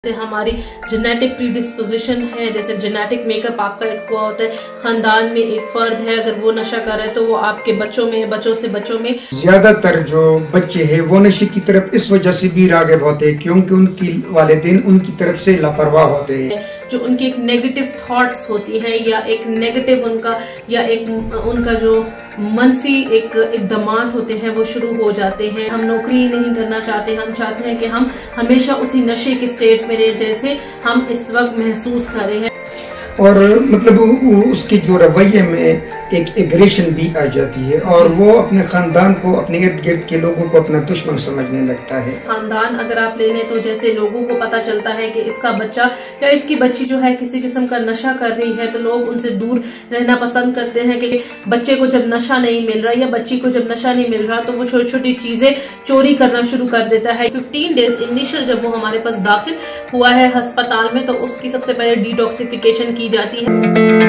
जैसे हमारी genetic predisposition है, जैसे जेनेटिक मेकअप आपका एक हुआ होता है, खानदान में एक फर्द है, अगर वो नशा कर रहा है तो वो आपके बच्चों में, बच्चों से बच्चों में। ज्यादातर जो बच्चे हैं वो नशे की तरफ इस वजह से भी राग़िब होते हैं क्योंकि उनकी वालिदैन उनकी तरफ से लापरवाह होते हैं। जो उनकी एक नेगेटिव थॉट्स होती है या एक नेगेटिव उनका जो मनफी एक इक़दामात होते हैं वो शुरू हो जाते हैं। हम नौकरी नहीं करना चाहते, हम चाहते हैं कि हम हमेशा उसी नशे के स्टेट में रहे जैसे हम इस वक्त महसूस कर रहे हैं। और मतलब उसके जो रवैये में एक एग्रेशन भी आ जाती है और वो अपने खानदान को, अपने इर्द गिर्द के लोगों को अपना दुश्मन समझने लगता है। खानदान अगर आप ले लें तो जैसे लोगों को पता चलता है कि इसका बच्चा या इसकी बच्ची जो है किसी किस्म का नशा कर रही है तो लोग उनसे दूर रहना पसंद करते हैं कि बच्चे को जब नशा नहीं मिल रहा या बच्ची को जब नशा नहीं मिल रहा तो वो छोटी छोटी चीजें चोरी करना शुरू कर देता है। 15 डेज इनिशियल जब वो हमारे पास दाखिल हुआ है अस्पताल में तो उसकी सबसे पहले डिटॉक्सिफिकेशन की जाती है।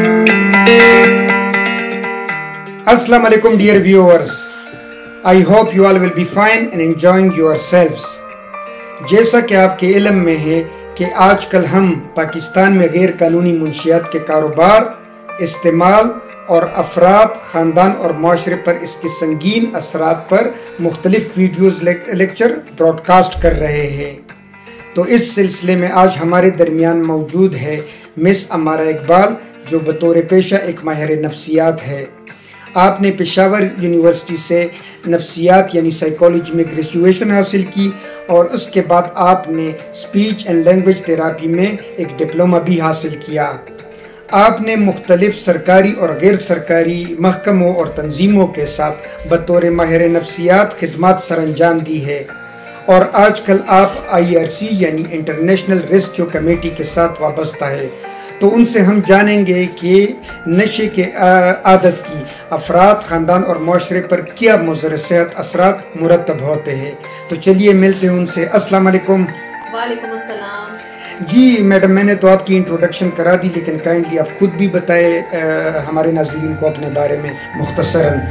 Assalamu alaikum dear viewers, I hope you all will be fine and enjoying yourselves। जैसा कि आपके इल्म में है कि आजकल हम पाकिस्तान में गैर कानूनी मुंशियात के कारोबार, इस्तेमाल और अफराद, ख़ानदान और माशरे पर इसके संगीन असरात पर मुख्तलिफ वीडियोज़ लेक्चर ब्रॉडकास्ट कर रहे हैं। तो इस सिलसिले में आज हमारे दरमियान मौजूद है मिस अमारा इकबाल जो बतौर पेशा एक माहिर नफ्सियात है। आपने पेशावर यूनिवर्सिटी से नफ्सियात यानी साइकोलॉजी में ग्रेजुएशन हासिल की और उसके बाद आपने स्पीच एंड लैंग्वेज थेरापी में एक डिप्लोमा भी हासिल किया। आपने मुख्तलिफ सरकारी और गैर सरकारी महकमों और तंजीमों के साथ बतौर माहिर नफ्सियात खिदमत सरअंजाम दी है और आजकल आप IRC यानी इंटरनेशनल रेस्क्यू कमेटी के साथ वाबस्ता है। तो उनसे हम जानेंगे कि नशे के आदत की अफराद, ख़ानदान और माशरे पर क्या मुज़र सेहत असरात मुरतब होते हैं। तो चलिए मिलते हैं उनसे। अस्सलाम वालेकुम। वालेकुम अस्सलाम। जी मैडम, मैंने तो आपकी इंट्रोडक्शन करा दी लेकिन काइंडली आप खुद भी बताएं हमारे नाज़रीन को अपने बारे में मुख्तसरन।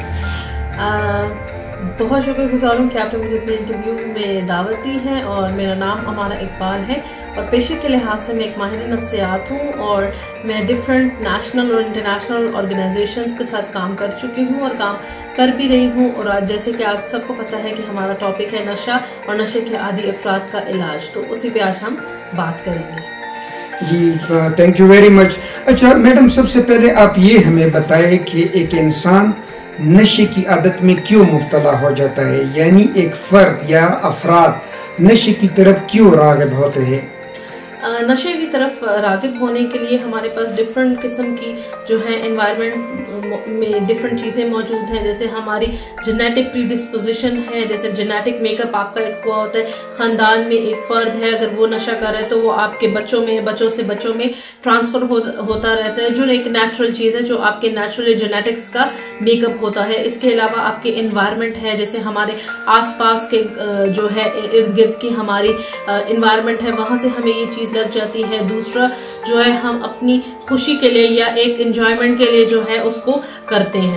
बहुत शुक्रगुजार हूँ कि आपने मुझे अपने इंटरव्यू में दावत दी है और मेरा नाम अमारा इकबाल है और पेशे के लिहाज से मैं एक माहिर नफ्सियात हूँ और मैं डिफरेंट नेशनल और इंटरनेशनल ऑर्गेनाइजेशंस के साथ काम कर चुकी हूँ और काम कर भी रही हूँ। और आज जैसे कि आप सबको पता है कि हमारा टॉपिक है नशा और नशे के आदी अफराद का इलाज, तो उसी पे आज हम बात करेंगे। जी थैंक यू वेरी मच। अच्छा मैडम, सबसे पहले आप ये हमें बताएं कि एक इंसान नशे की आदत में क्यों मुब्तला हो जाता है, यानी एक फर्द या अफराद नशे की तरफ क्यों राग़िब होते हैं। नशे की तरफ राग़िब होने के लिए हमारे पास डिफरेंट किस्म की जो है एनवायरनमेंट में डिफरेंट चीज़ें मौजूद हैं। जैसे हमारी जेनेटिक प्रीडिस्पोजिशन है, जैसे जेनेटिक मेकअप आपका एक हुआ होता है, खानदान में एक फर्द है, अगर वो नशा कर रहा है तो वो आपके बच्चों में, बच्चों से बच्चों में ट्रांसफर होता रहता है, जो एक नेचुरल चीज़ है, जो आपके नेचुरल जेनेटिक्स का मेकअप होता है। इसके अलावा आपके एनवायरनमेंट है, जैसे हमारे आसपास के जो है इर्द गिर्द की हमारी एनवायरनमेंट है, वहां से हमें ये चीज़ लग जाती है। दूसरा जो है हम अपनी खुशी के लिए या एक एंजॉयमेंट के लिए जो है उसको करते हैं।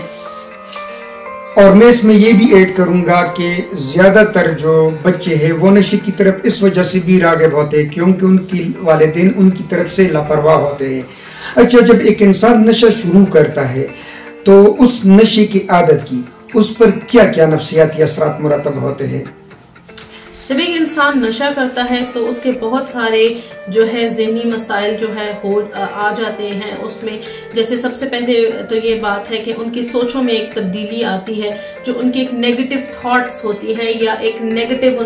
और मैं इसमें ये भी ऐड करूंगा कि ज्यादातर जो बच्चे हैं वो नशे की तरफ इस वजह से भी राग़िब होते हैं क्योंकि उनकी वालिदैन उनकी तरफ से लापरवाह होते हैं। अच्छा, जब एक इंसान नशा शुरू करता है तो उस नशे की आदत की उस पर क्या क्या नफ्सियाती असरात मुरतब होते हैं। जब एक इंसान नशा करता है तो उसके बहुत सारे जो है ज़हनी मसाइल जो है आ जाते हैं उसमें। जैसे सबसे पहले तो ये बात है कि उनकी सोचों में एक तब्दीली आती है, जो उनकी एक नेगेटिव थॉट्स होती है या एक नेगेटिव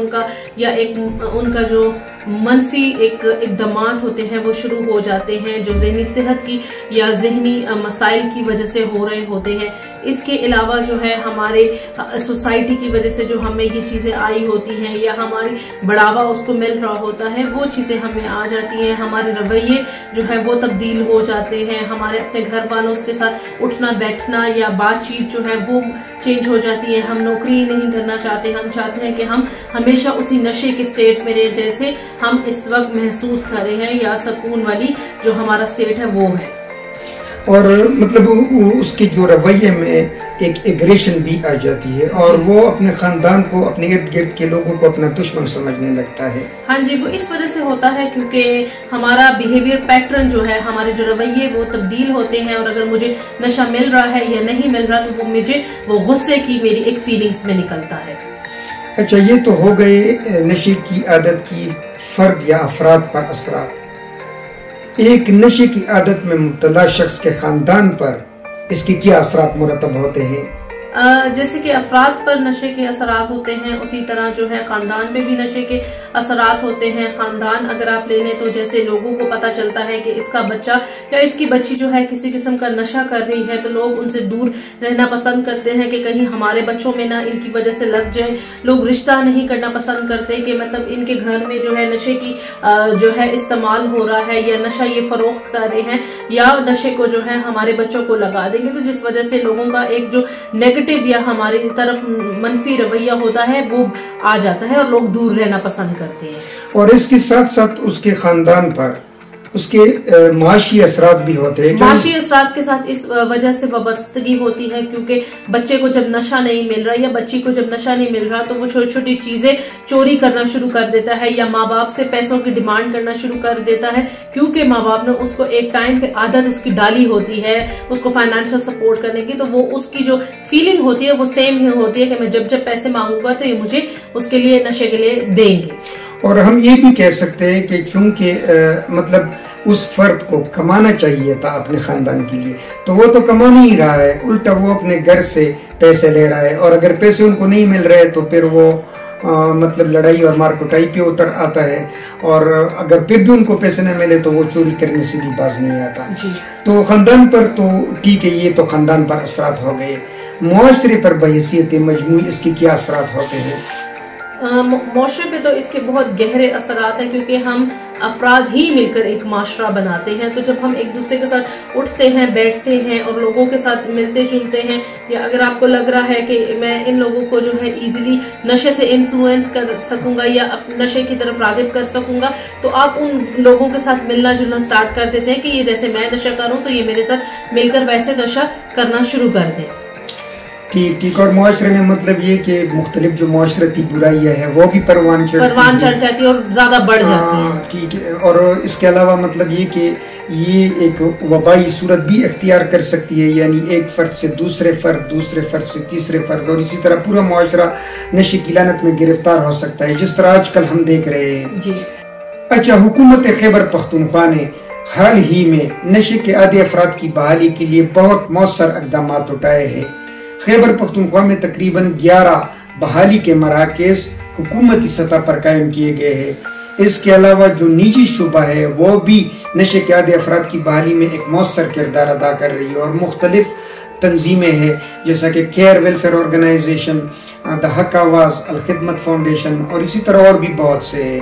उनका जो मनफी एक इक़दामात होते हैं वो शुरू हो जाते हैं, जो ज़हनी सेहत की या ज़हनी मसाइल की वजह से हो रहे होते हैं। इसके अलावा जो है हमारे सोसाइटी की वजह से जो हमें ये चीज़ें आई होती हैं या हमारी बढ़ावा उसको मिल रहा होता है, वो चीज़ें हमें आ जाती हैं। हमारे रवैये जो है वो तब्दील हो जाते हैं, हमारे अपने घर वालों के साथ उठना बैठना या बातचीत जो है वो चेंज हो जाती है। हम नौकरी नहीं करना चाहते, हम चाहते हैं कि हम हमेशा उसी नशे के स्टेट में रहे जैसे हम इस वक्त महसूस कर रहे हैं या सुकून वाली जो हमारा स्टेट है वो है। और मतलब उसके जो रवैये में एक एग्रेशन भी आ जाती है और वो अपने खानदान को, अपने इर्द गिर्द के लोगों को अपना दुश्मन समझने लगता है। हाँ जी, वो इस वजह से होता है क्योंकि हमारा बिहेवियर पैटर्न जो है, हमारे जो रवैये वो तब्दील होते हैं। और अगर मुझे नशा मिल रहा है या नहीं मिल रहा तो वो मुझे वो गुस्से की मेरी एक फीलिंग्स में निकलता है। अच्छा, ये तो हो गए नशे की आदत की फर्द या अफराद पर असरात। एक नशे की आदत में मुब्तला शख्स के खानदान पर इसके क्या असरात मुरतब होते हैं? जैसे कि अफराद पर नशे के असरात होते हैं, उसी तरह जो है खानदान पे भी नशे के असरात होते हैं। खानदान अगर आप ले लें तो जैसे लोगों को पता चलता है कि इसका बच्चा या इसकी बच्ची जो है किसी किस्म का नशा कर रही है तो लोग उनसे दूर रहना पसंद करते हैं कि कहीं हमारे बच्चों में ना इनकी वजह से लग जाए। लोग रिश्ता नहीं करना पसंद करते कि मतलब इनके घर में जो है नशे की जो है इस्तेमाल हो रहा है या नशा ये फरोख्त कर रहे हैं या नशे को जो है हमारे बच्चों को लगा देंगे। तो जिस वजह से लोगों का एक जो नेगेटिव या हमारी तरफ मनफी रवैया होता है वो आ जाता है और लोग दूर रहना पसंद करते हैं। और इसके साथ साथ उसके खानदान पर उसके माशी असरात भी होते हैं। माशी असरात के साथ इस वजह से वाबस्तगी होती है क्योंकि बच्चे को जब नशा नहीं मिल रहा या बच्ची को जब नशा नहीं मिल रहा तो वो छोटी छोटी चीजें चोरी करना शुरू कर देता है या माँ बाप से पैसों की डिमांड करना शुरू कर देता है क्योंकि माँ बाप ने उसको एक टाइम पे आदत उसकी डाली होती है उसको फाइनेंशियल सपोर्ट करने की। तो वो उसकी जो फीलिंग होती है वो सेम ही होती है कि मैं जब जब पैसे मांगूंगा तो ये मुझे उसके लिए नशे के लिए देंगे। और हम ये भी कह सकते हैं कि क्योंकि मतलब उस फर्द को कमाना चाहिए था अपने खानदान के लिए तो वो तो कमा नहीं रहा है, उल्टा वो अपने घर से पैसे ले रहा है और अगर पैसे उनको नहीं मिल रहे तो फिर वो मतलब लड़ाई और मार कुटाई पे उतर आता है और अगर फिर भी उनको पैसे न मिले तो वो चोरी करने से भी बाज नहीं आता। तो खानदान पर तो ठीक है, ये तो खानदान पर असरात हो गए। मुआशरे पर बहैसियत मजमूई इसके क्या असरात होते हैं? मुआशरे पे तो इसके बहुत गहरे असरात हैं क्योंकि हम अफराद ही मिलकर एक माशरा बनाते हैं। तो जब हम एक दूसरे के साथ उठते हैं, बैठते हैं और लोगों के साथ मिलते जुलते हैं या अगर आपको लग रहा है कि मैं इन लोगों को जो है इजीली नशे से इन्फ्लुएंस कर सकूंगा या नशे की तरफ रागिब कर सकूंगा तो आप उन लोगों के साथ मिलना जुलना स्टार्ट कर देते हैं कि ये जैसे मैं नशा करूं तो ये मेरे साथ मिलकर वैसे नशा करना शुरू कर दें। ठीक ठीक। और मुआशरे में मतलब ये कि मुख्तलिफ जो मुआशरती बुराइयां है वो भी परवान चढ़ जाती है और ज्यादा बढ़ जाती है। ठीक है। और इसके अलावा मतलब ये कि ये एक वबाई सूरत भी इख्तियार कर सकती है, यानी एक फर्द से दूसरे फर्द, दूसरे फर्द से तीसरे फर्द और इसी तरह पूरा मुआशरा नशे की लानत में गिरफ्तार हो सकता है जिस तरह आजकल हम देख रहे हैं जी। अच्छा, हुकूमत खैबर पख्तूनख्वा ने हाल ही में नशे के आदि अफराद की बहाली के लिए बहुत मौसर इक़दाम उठाए हैं। खैबर पख्तूनख्वा में तकरीबन 11 बहाली के मराकज़ हुकूमती सतह पर कायम किए गए हैं। इसके अलावा जो निजी शुबा है वो भी नशे के आदि अफराद की बहाली में एक मौसर किरदार अदा कर रही है और मुख्तलिफ तंजीमें हैं जैसा कि केयर वेलफेयर ऑर्गेनाइजेशन, द हक आवाज़, अल खिदमत फाउंडेशन और इसी तरह और भी बहुत से हैं।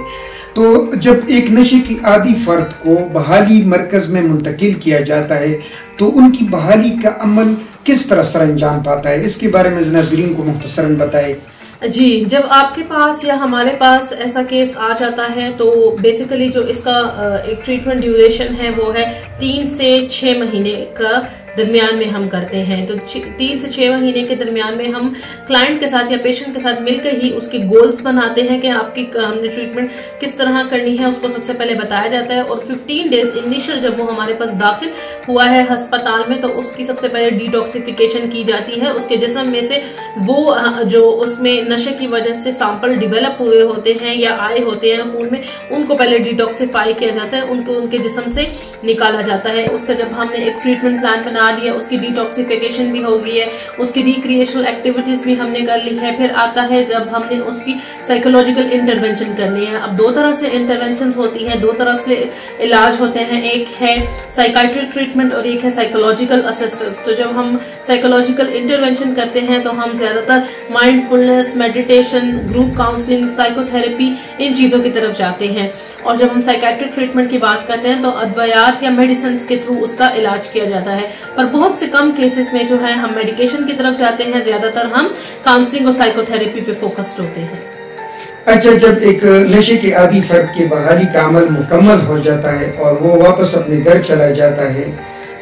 तो जब एक नशे की आदि फर्द को बहाली मरकज में मुंतकिल किया जाता है तो उनकी बहाली का अमल किस तरह सर अंजाम पाता है, इसके बारे में नाज़रीन को मुख्तसरन बताए। जी, जब आपके पास या हमारे पास ऐसा केस आ जाता है तो बेसिकली जो इसका एक ट्रीटमेंट ड्यूरेशन है वो है 3 से 6 महीने का दरमियान में हम करते हैं। तो 3 से 6 महीने के दरमियान में हम क्लाइंट के साथ या पेशेंट के साथ मिलकर ही उसके गोल्स बनाते हैं कि आपकी हमने ट्रीटमेंट किस तरह करनी है उसको सबसे पहले बताया जाता है। और 15 डेज इनिशियल जब वो हमारे पास दाखिल हुआ है अस्पताल में तो उसकी सबसे पहले डिटॉक्सिफिकेशन की जाती है। उसके जिस्म में से वो जो उसमें नशे की वजह से सैंपल डिवेलप हुए होते हैं या आए होते हैं खून में, उनको पहले डिटॉक्सिफाई किया जाता है, उनको उनके जिस्म से निकाला जाता है। उसका जब हमने एक ट्रीटमेंट प्लान बना लिया, उसकी डिटॉक्सिफिकेशन भी हो गई है, उसकी रिक्रिएशनल एक्टिविटीज भी हमने कर ली है, फिर आता है जब हमने उसकी साइकोलॉजिकल इंटरवेंशन करनी है। अब 2 तरह से इंटरवेंशन होती हैं, 2 तरफ से इलाज होते हैं, एक है साइकाइट्रिक ट्रीटमेंट और एक है साइकोलॉजिकल असिस्टेंस। तो जब हम साइकोलॉजिकल इंटरवेंशन करते हैं तो हम ज्यादातर mindfulness, meditation, group counselling, psychotherapy इन चीजों की तरफ जाते हैं। और जब हम साइकाइट्रिक ट्रीटमेंट की बात करते हैं तो अद्वयात या मेडिसिन के थ्रू उसका इलाज किया जाता है। पर बहुत से कम केसेस में जो है हम मेडिकेशन की तरफ जाते हैं, ज्यादातर हम काउंसलिंग और साइकोथेरेपी पे फोकस्ड होते हैं। अच्छा, जब एक नशे के आदि फर्द की बहाली का अमल मुकम्मल हो जाता है और वो वापस अपने घर चला जाता है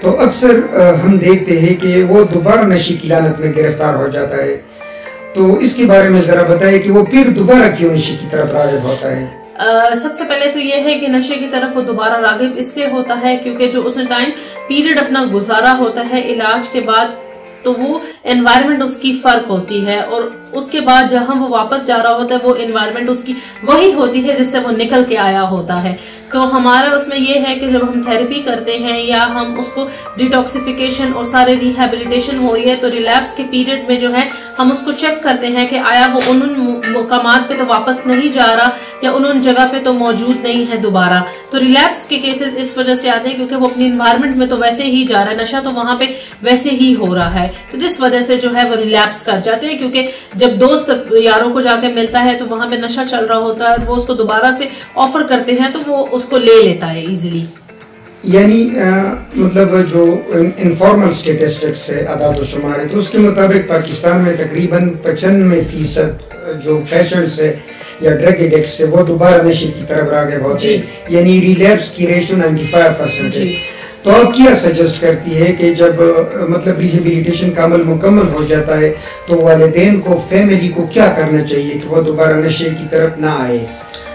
तो अक्सर हम देखते हैं कि वो दोबारा नशे की लानत में गिरफ्तार हो जाता है। तो इसके बारे में जरा बताइए कि वो फिर दोबारा क्यों नशे की तरफ राग़िब होता है। सबसे पहले तो ये है कि नशे की तरफ वो दोबारा राग़िब इसलिए होता है क्योंकि जो उसने टाइम पीरियड अपना गुजारा होता है इलाज के बाद, तो वो एनवायरनमेंट उसकी फर्क होती है और उसके बाद जहां वो वापस जा रहा होता है वो एनवायरनमेंट उसकी वही होती है जिससे वो निकल के आया होता है। तो हमारा उसमें ये है कि जब हम थेरेपी करते हैं या हम उसको डिटॉक्सिफिकेशन और सारे रिहेबिलिटेशन हो रही है तो रिलैप्स के पीरियड में जो है हम उसको चेक करते हैं कि आया वो उन मुकामात पे तो वापस नहीं जा रहा या उन जगह पे तो मौजूद नहीं है दोबारा। तो रिलैप्स के केसेस इस वजह से आते हैं क्योंकि वो अपनी एनवायरनमेंट में तो वैसे ही जा रहा है, नशा तो वहां पे वैसे ही हो रहा है, तो जिस वजह से जो है वो रिलैप्स कर जाते हैं। क्योंकि जब दोस्त यारों को जाके मिलता है तो वहां पे नशा चल रहा होता है, वो उसको दोबारा से ऑफर करते हैं तो वो उसको ले लेता है इजीली। यानी मतलब जो इनफॉर्मल स्टेटिस्टिक्स है आदाद-ओ-शुमार है तो उसके मुताबिक पाकिस्तान में तकरीबन 95% जो पेशेंट्स है या ड्रग एडिक्ट्स है वो दोबारा नशे की तरफ राग़िब होते हैं, यानी रिलैप्स की रेशो 95% है। तो आप क्या सजेस्ट करती है कि जब मतलब रिहेबिलिटेशन का अमल मुकम्मल हो जाता है तो वालिदैन को, फैमिली को क्या करना चाहिए कि वो दोबारा नशे की तरफ ना आए?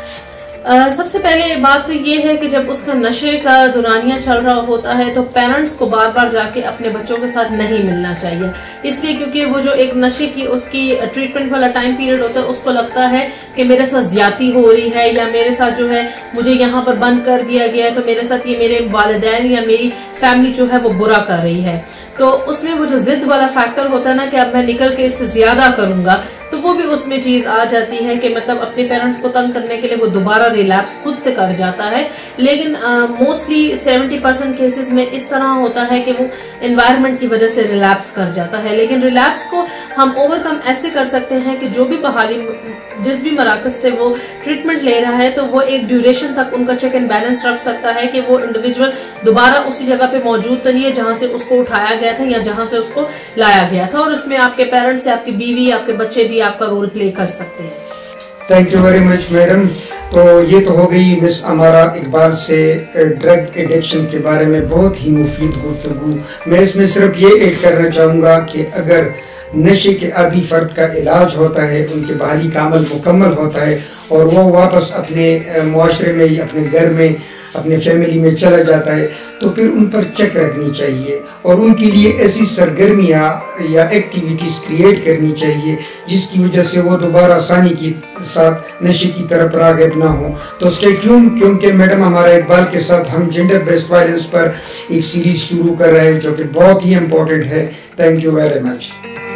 सबसे पहले बात तो ये है कि जब उसका नशे का दुरानिया चल रहा होता है तो पेरेंट्स को बार बार जाके अपने बच्चों के साथ नहीं मिलना चाहिए, इसलिए क्योंकि वो जो एक नशे की उसकी ट्रीटमेंट वाला टाइम पीरियड होता है उसको लगता है कि मेरे साथ ज्यादती हो रही है या मेरे साथ जो है मुझे यहाँ पर बंद कर दिया गया है तो मेरे साथ ये मेरे वालिदैन या मेरी फैमिली जो है वो बुरा कर रही है। तो उसमें वो जो जिद वाला फैक्टर होता है ना कि अब मैं निकल के इससे ज्यादा करूंगा, तो वो भी उसमें चीज आ जाती है कि मतलब अपने पेरेंट्स को तंग करने के लिए वो दोबारा रिलैप्स खुद से कर जाता है। लेकिन मोस्टली 70% केसेस में इस तरह होता है कि वो एनवायरनमेंट की वजह से रिलैप्स कर जाता है। लेकिन रिलैप्स को हम ओवरकम ऐसे कर सकते हैं कि जो भी बहाली जिस भी मराकज से वो ट्रीटमेंट ले रहा है तो वो एक ड्यूरेशन तक उनका चेक एंड बैलेंस रख सकता है कि वो इंडिविजुअल दोबारा उसी जगह पे मौजूद तो नहीं है जहां से उसको उठाया गया था या जहां से उसको लाया गया था, और उसमें आपके पेरेंट्स या आपकी बीवी, आपके बच्चे भी आपका रोल प्ले कर सकते हैं। Thank you very much madam. तो ये तो हो गई मिस अमारा इकबाल से ड्रग एडिक्शन के बारे में बहुत ही मुफीद गुफ्तगू। मैं इसमें सिर्फ ये ऐड करना चाहूँगा कि अगर नशे के आदि फर्द का इलाज होता है, उनके बहाली का अमल मुकम्मल होता है और वो वापस अपने मुआशरे में, अपने घर में, अपने फैमिली में चला जाता है तो फिर उन पर चेक रखनी चाहिए और उनके लिए ऐसी सरगर्मियाँ या एक्टिविटीज़ क्रिएट करनी चाहिए जिसकी वजह से वो दोबारा आसानी के साथ नशे की तरफ राग़िब ना हो। तो स्टे ट्यून, क्योंकि मैडम हमारा इकबाल के साथ हम जेंडर बेस्ड वायलेंस पर एक सीरीज शुरू कर रहे हैं जो कि बहुत ही इम्पोर्टेंट है। Thank you very much.